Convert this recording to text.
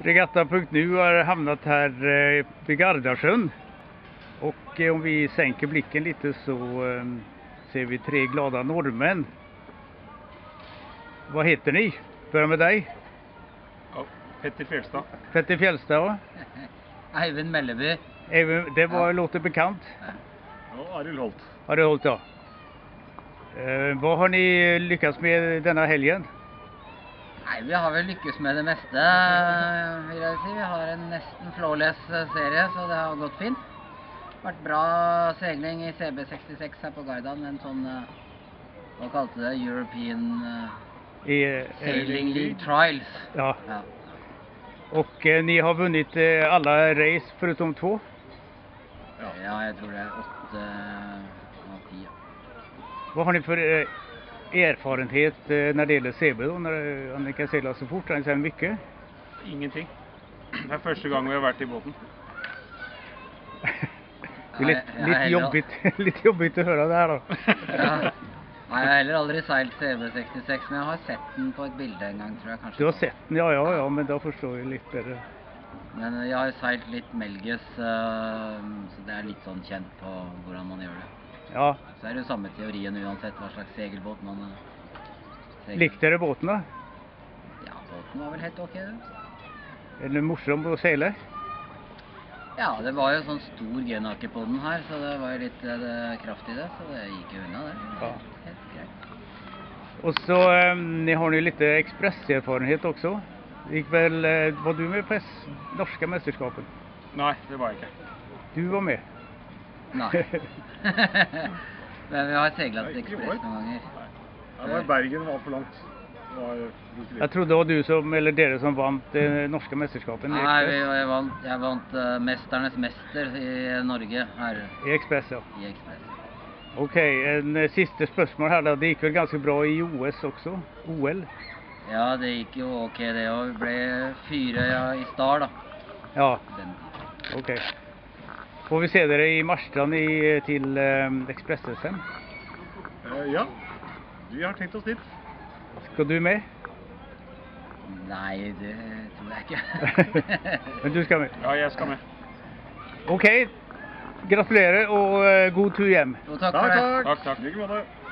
Regatta.nu har hamnat här vid Gardasjön. Och om vi sänker blicken lite så ser vi 3 glada norrmän. Vad heter ni? Börjar med dig. Ja, Petter Fjellstad. Petter Fjellstad, va? Eivind Melleby. Det låter bekant. Ja, Arild Holt. Arild Holt, ja. Vad har ni lyckats med denna helgen? Nei, vi har vel lykkes med det meste, vil jeg si. Vi har en nesten flawless serie, så det har gått fint. Vært bra segling i CB66 her på Gardan, en sånn, hva kalte det, European Sailing League Trials. Ja. Och ni har vunnit alla race förutom 2? Ja, jeg tror det er 8 av 10. Vad har ni för erfarenhet när det gäller CB då, när ni kan segla så fort? Har ni sett mycket? Ingenting. Det er første gang vi har vært i båten. Det är lite jobbigt att höra det här då. Ja. Nei, jeg har heller aldri seilt CB66, men jeg har sett den på et bilde en gang, tror jeg kanskje. Du har sett den, ja, men da forstår jeg litt bedre. Men jeg har seilt litt Melges, så det er litt sånn kjent på hvordan man gjør det. Ja. Så er det jo samme teorien uansett hva slags segelbåt man segler. Likte dere båten da? Ja, båten var vel helt ok, det. Er den morsom å seile? Ja, det var jo sånn stor genake på den her, så det var jo litt kraft i det, så det gikk jo unna det. Ja. Helt greit. Och så ni har ni lite expresserfarenhet också. Var du med på norska mästerskapen? Nei, det var jeg ikke. Du var med? Nei. Men vi har seglet ekspress noen ganger. Det var Bergen, var for langt. Jag trodde det var du eller dere som vant norska mästerskapen i Nei, Express. jeg vant Mesternes Mester i Norge her. I Express, ja. I Express. Okej, en sista spørsmål här då. Det gick väl ganska bra i OS också? OL? Ja, det gikk jo ok det, og vi ble 4 i start da. Ja, Den tiden. okej. Får vi se dere i Marstrand till Express-SM? Ja, vi har tenkt oss dit. Ska du med? Nei, det tror jeg ikke. Men du ska med? Ja, jeg skal med. Okej, gratulerer og god tur hjem. Jo, takk for det. Takk. Like måte.